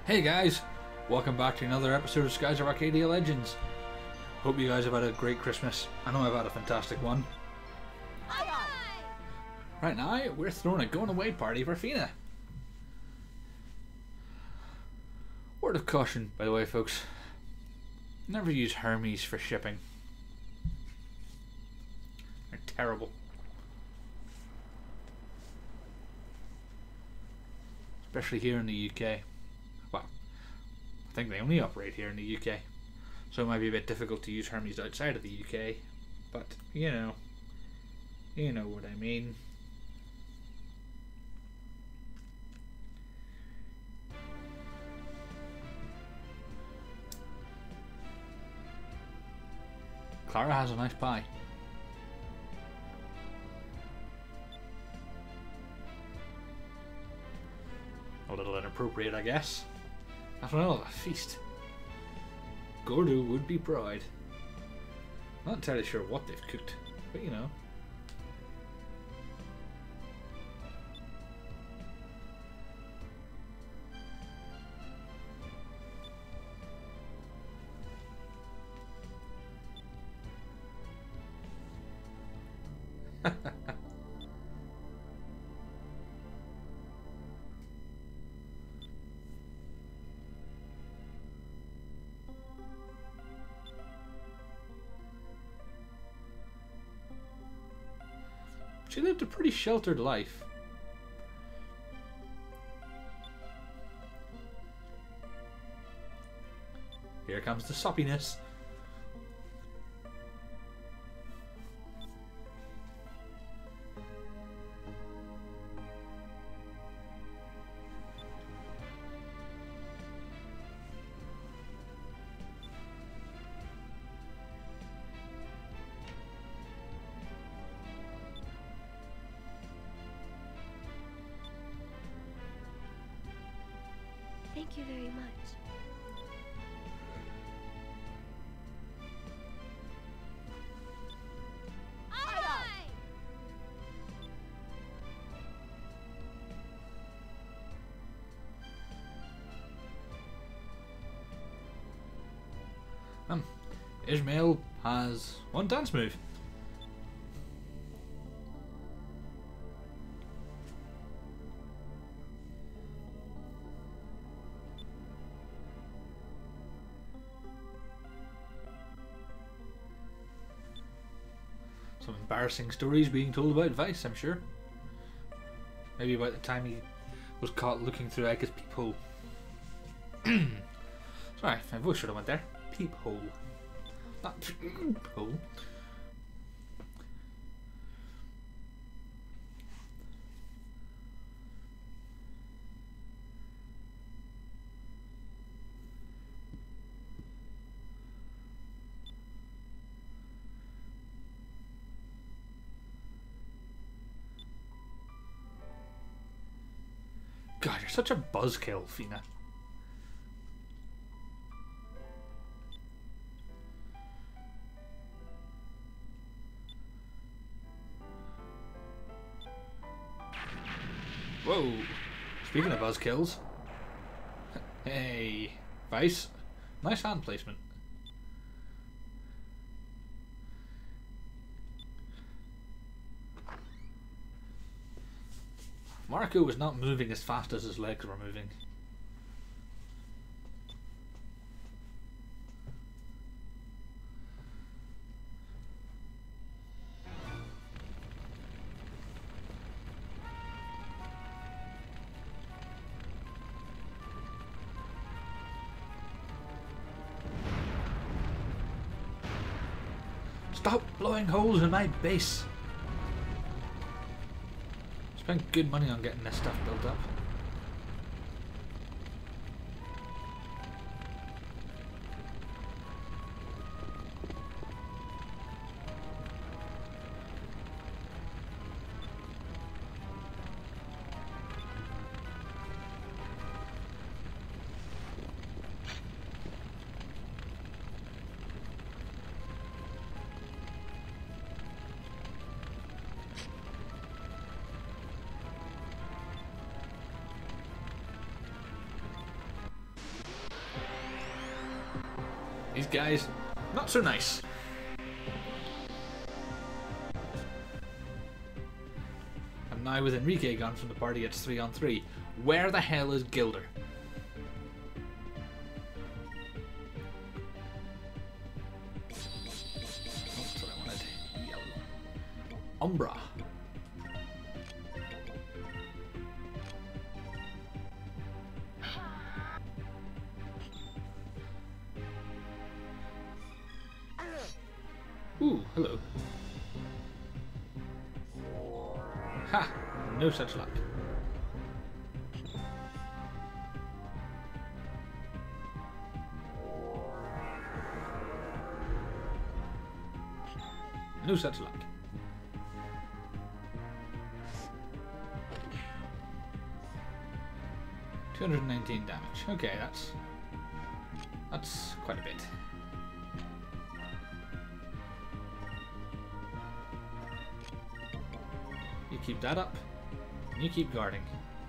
Hey guys, welcome back to another episode of Skies of Arcadia Legends. Hope you guys have had a great Christmas. I know I've had a fantastic one. Aye, aye. Right now, we're throwing a going away party for Fina. Word of caution, by the way, folks. Never use Hermes for shipping. They're terrible. Especially here in the UK. Well, I think they only operate here in the UK. So it might be a bit difficult to use Hermes outside of the UK. But, you know what I mean. Clara has a nice pie. A little inappropriate, I guess. After all, a feast. Gordo would be proud. Not entirely sure what they've cooked, but you know. She lived a pretty sheltered life. Here comes the soppiness. Thank you very much. Aye, aye. Ismail has one dance move. Some embarrassing stories being told about Vice, I'm sure. Maybe about the time he was caught looking through Eka's peephole. Sorry, my voice should have went there. Peephole. Not peephole. God, you're such a buzzkill, Fina. Whoa. Speaking of buzzkills. Hey, Vice. Nice hand placement. Marco was not moving as fast as his legs were moving. Stop blowing holes in my base! Spent good money on getting this stuff built up. These guys, not so nice. And now with Enrique gone from the party, it's 3-on-3. Where the hell is Gilder? Oh, that's what I wanted. Yellow. Umbra. Ooh, hello. Ha! No such luck. No such luck. $219 damage. Okay, that's quite a bit. You keep that up, and you keep guarding.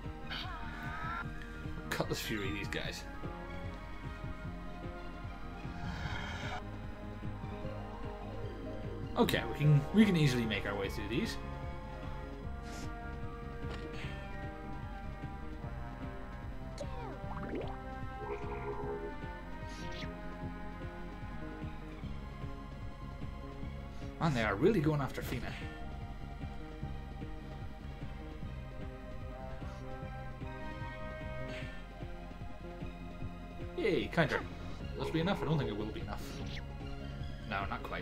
Cutlass Fury, these guys. Okay, we can easily make our way through these. Man, they are really going after Fina. Yay, counter. Will this be enough? I don't think it will be enough. No, not quite.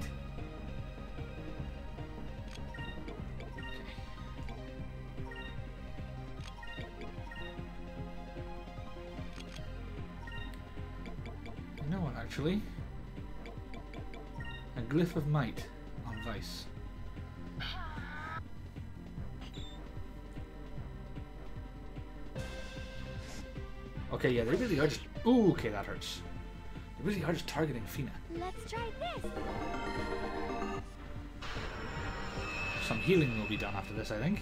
You know what, actually? A glyph of might on Vice. Okay, yeah, they really are just... Ooh, okay, that hurts. They really are just targeting Fina. Let's try this. Some healing will be done after this, I think.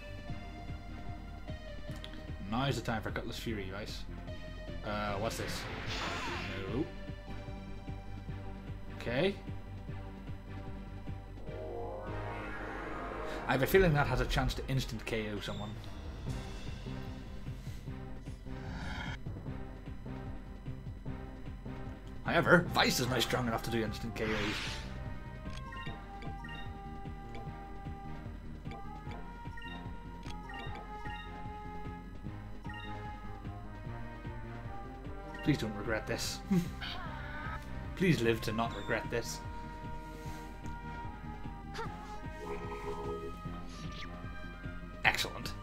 Now's the time for Cutlass Fury, Vice. What's this? No. Okay. I have a feeling that has a chance to instant KO someone. However, Vice is now strong enough to do instant KOs. Please don't regret this. Please live to not regret this. Excellent.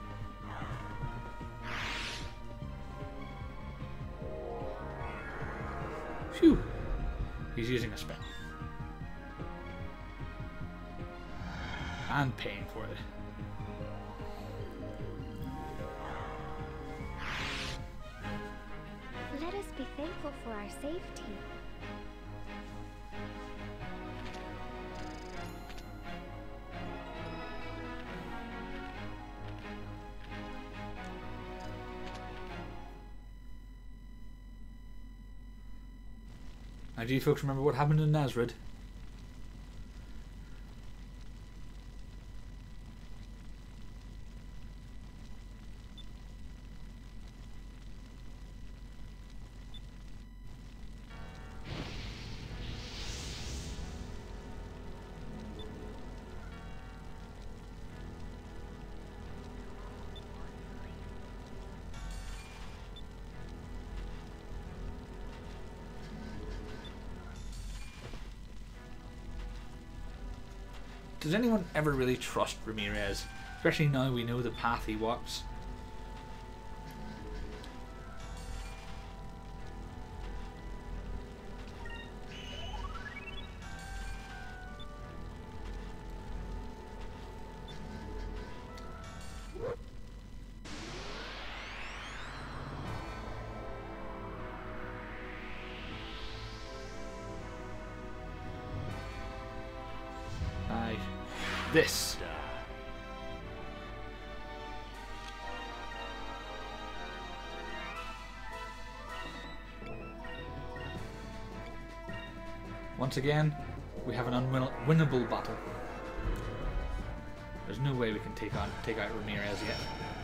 Phew. He's using a spell. And paying for it. Let us be thankful for our safety. Now, do you folks remember what happened in Nazrid? Does anyone ever really trust Ramirez? Especially now we know the path he walks. This. Once again, we have an unwinnable battle. There's no way we can take out Ramirez yet.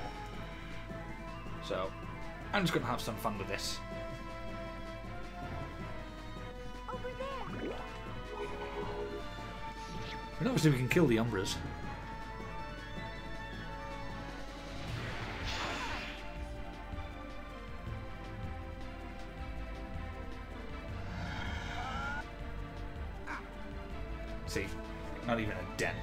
So, I'm just gonna have some fun with this. Over there. And obviously we can kill the Umbras. See, not even a dent.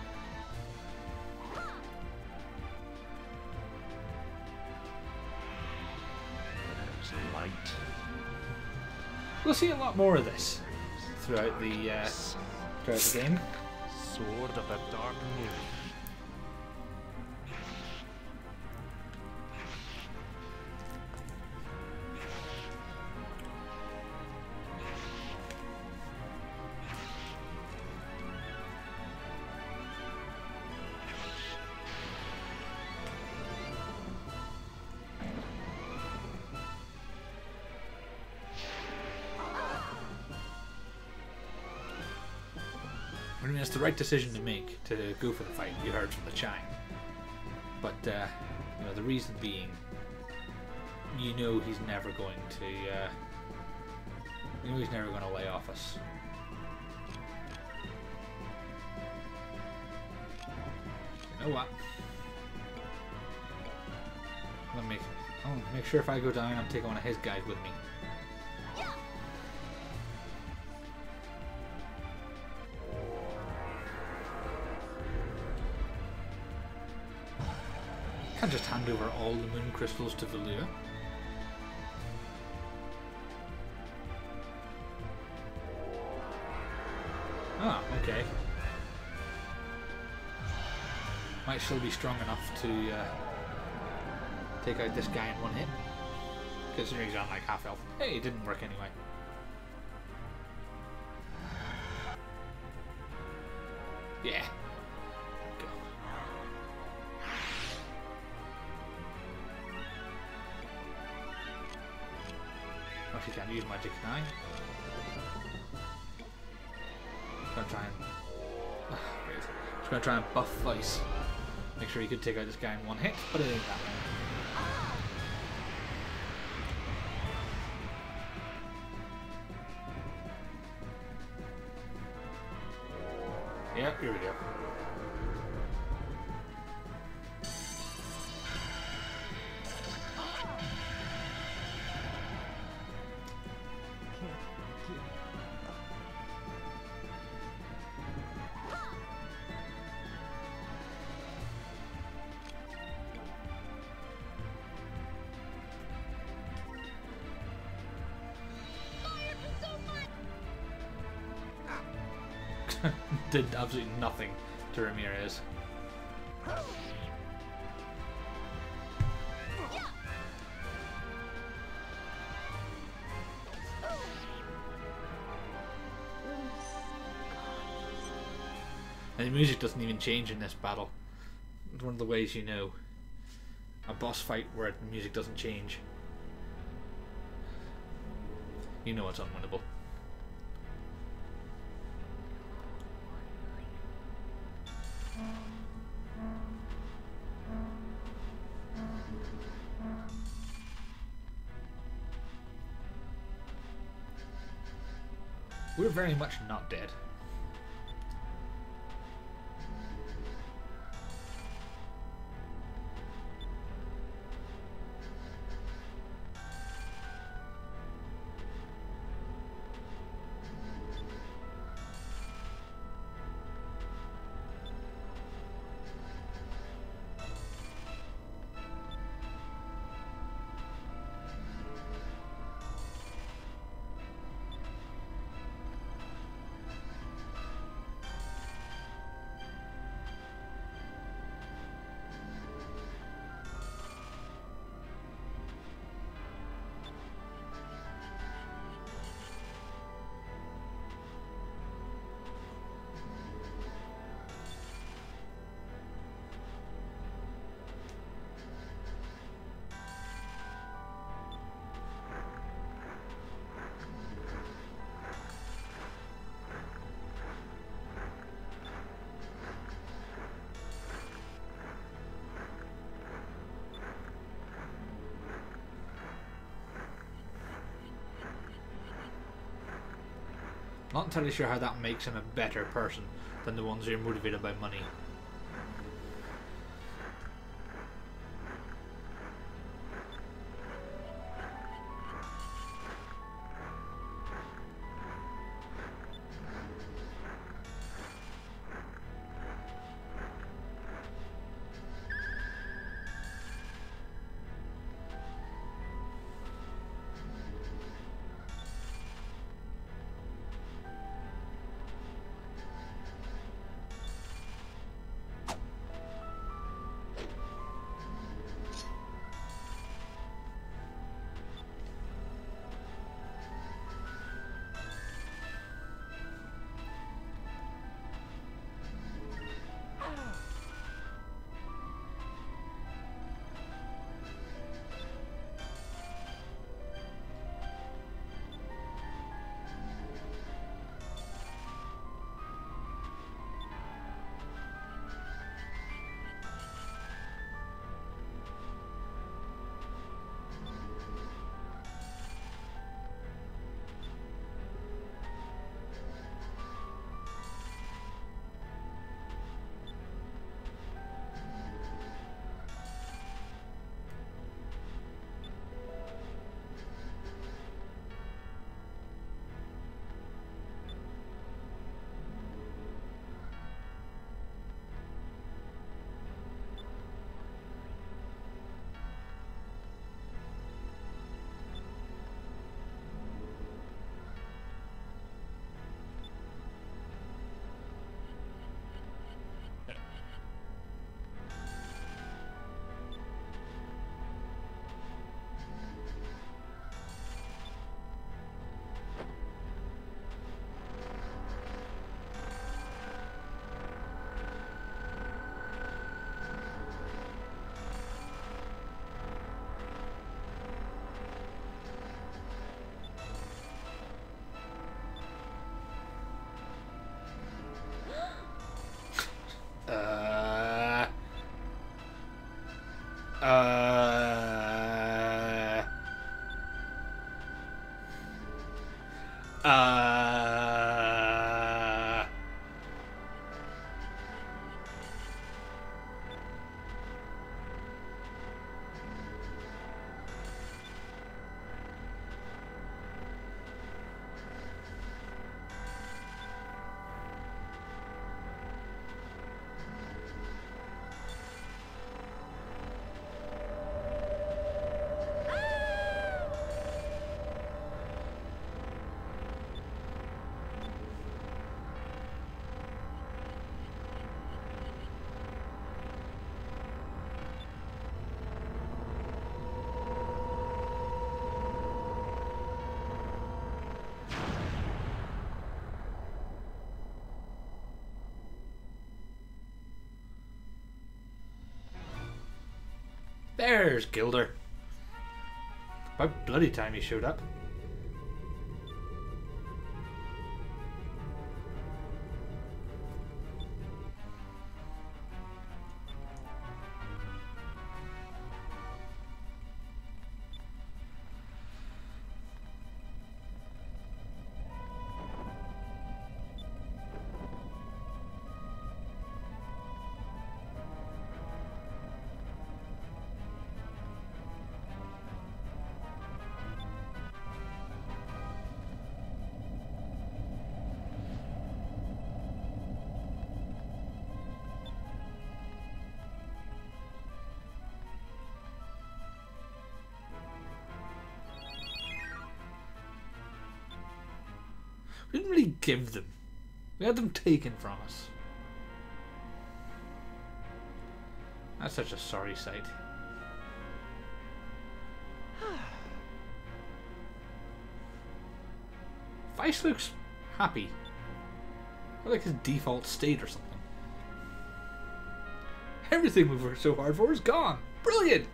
Light. We'll see a lot more of this throughout the game. Sword of a dark moon. I mean, it's the right decision to make to go for the fight. You heard from the chime, but you know, the reason being, you know, he's never going to, he's never going to lay off us. You know what? I'll make sure if I go down, I'm taking one of his guys with me. Can't just hand over all the moon crystals to Valua. Ah, okay. Might still be strong enough to take out this guy in one hit. Considering he's on like half health. Hey, it didn't work anyway. Yeah. Go. Actually, can't use magic, can I? Gonna try and just gonna try and buff Vice. Make sure he could take out this guy in one hit, but it ain't happening. Yeah, here we go. Did absolutely nothing to Ramirez. And the music doesn't even change in this battle. It's one of the ways you know a boss fight where the music doesn't change. You know it's unwinnable. We're very much not dead. Not entirely sure how that makes him a better person than the ones who are motivated by money. There's Gilder. About bloody time he showed up. We didn't really give them. We had them taken from us. That's such a sorry sight. Vice looks happy. Or like his default state or something. Everything we worked so hard for is gone. Brilliant!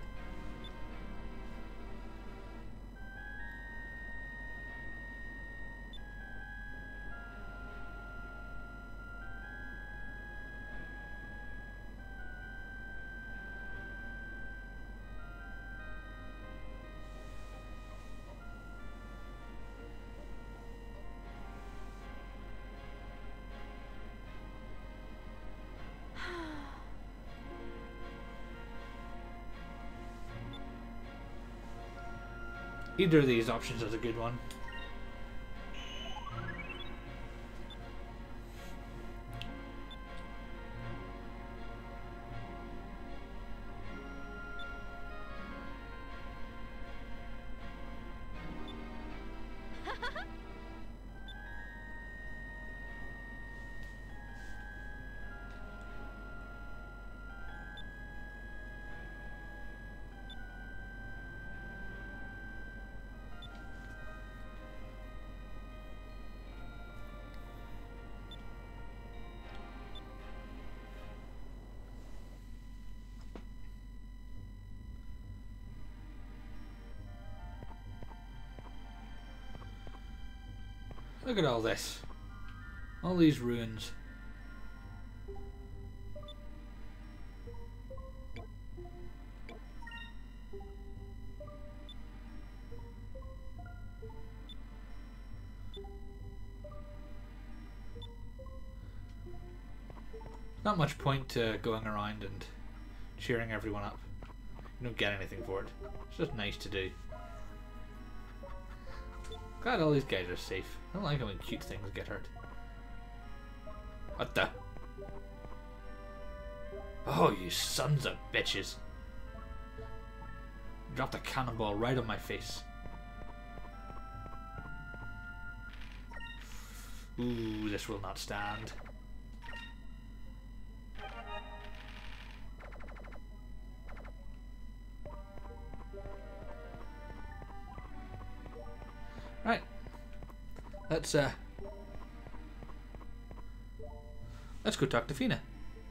Either of these options is a good one. Look at all this. All these ruins. Not much point to going around and cheering everyone up. You don't get anything for it. It's just nice to do. Glad all these guys are safe. I don't like it when cute things get hurt. What the? Oh, you sons of bitches. Dropped a cannonball right on my face. Ooh, this will not stand. Right. Let's go talk to Fina.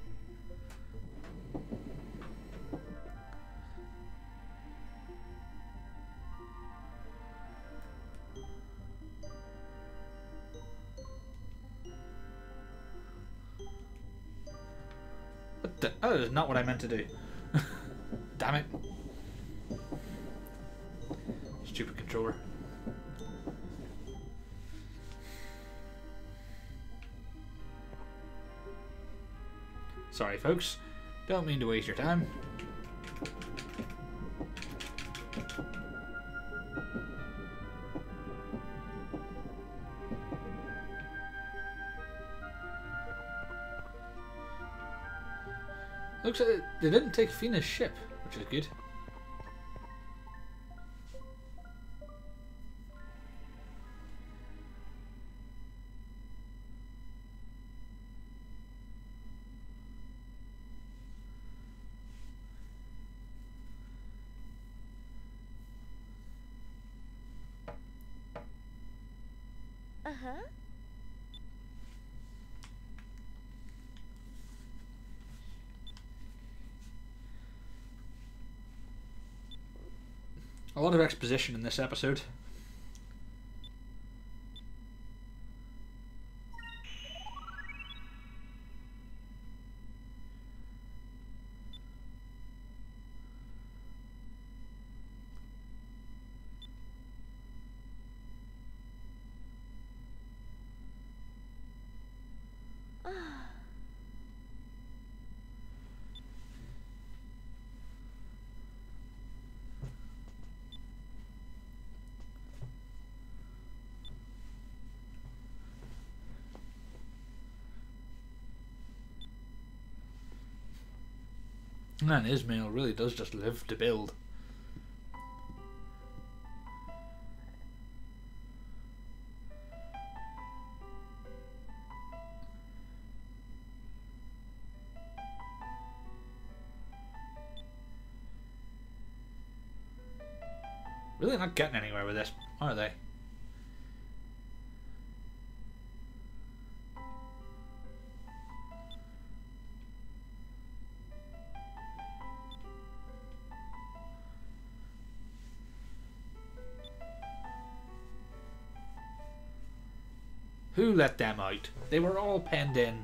What the? Oh, that is not what I meant to do. Damn it. Stupid controller. Sorry folks, don't mean to waste your time. Looks like they didn't take Fina's ship, which is good. Uh-huh. A lot of exposition in this episode. Man, Ismail really does just live to build. Really not getting anywhere with this, are they? Who let them out? They were all penned in.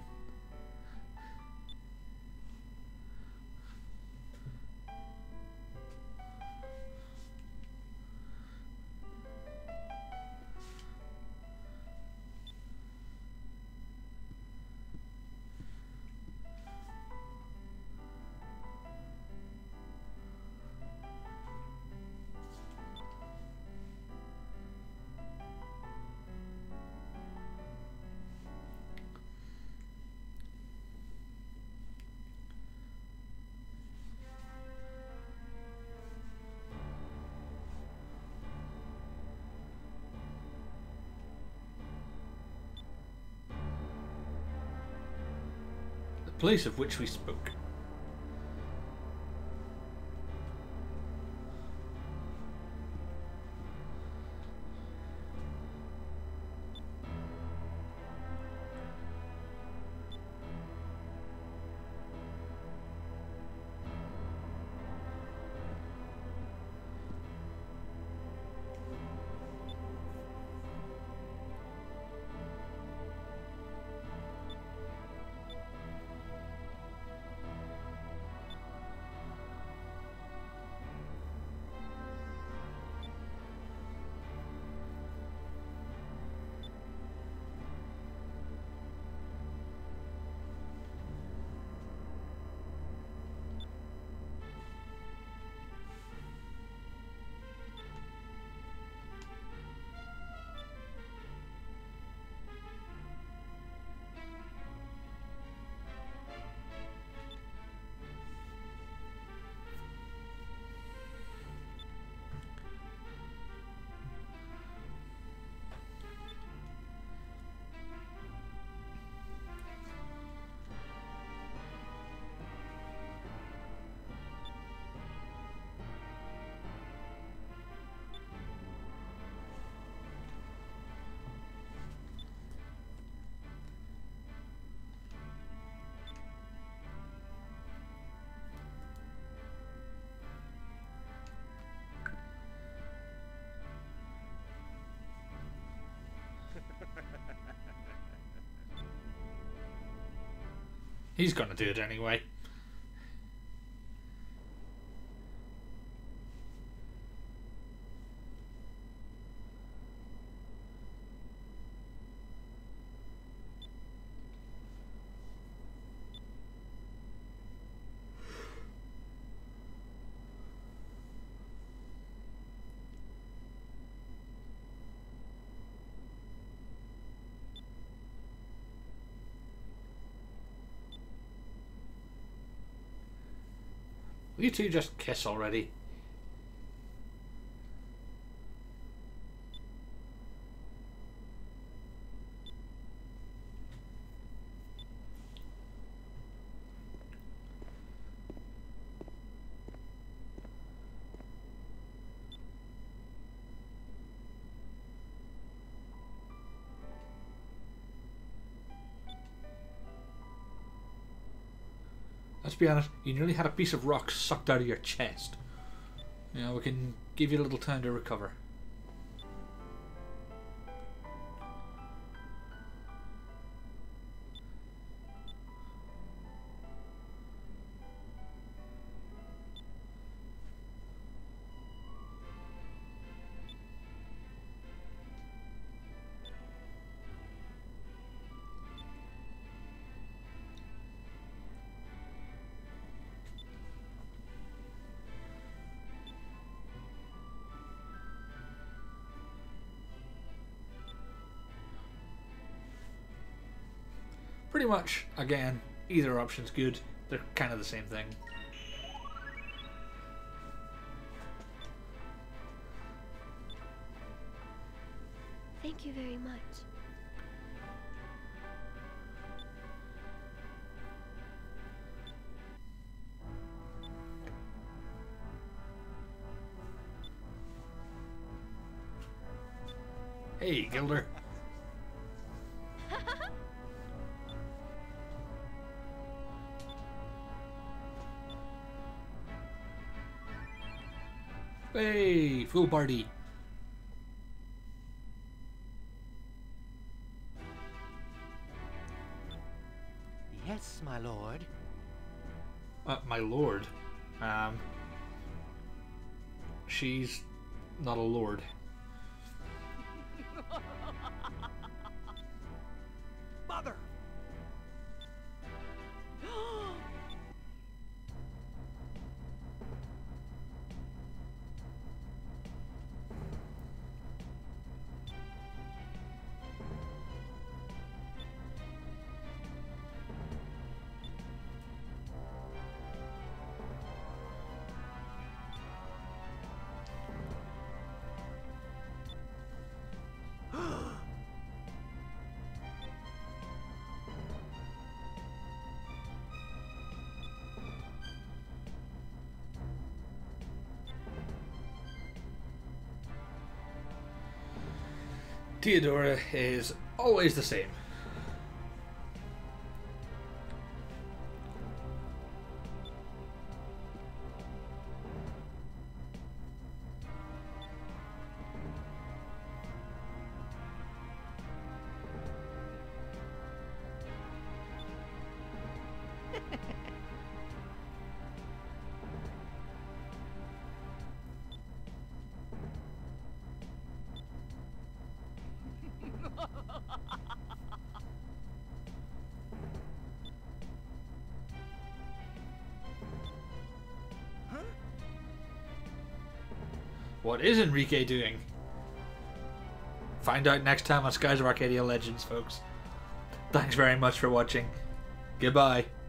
place of which we spoke. He's gonna do it anyway. Will you two just kiss already? Let's be honest, you nearly had a piece of rock sucked out of your chest. You know, we can give you a little time to recover. Pretty much, again, either option's good. They're kind of the same thing. Thank you very much. Hey, Gilder. Hey, full party. Yes, my lord. My lord. She's not a lord. Mother! Theodora is always the same. What is Enrique doing? Find out next time on Skies of Arcadia Legends, folks. Thanks very much for watching. Goodbye.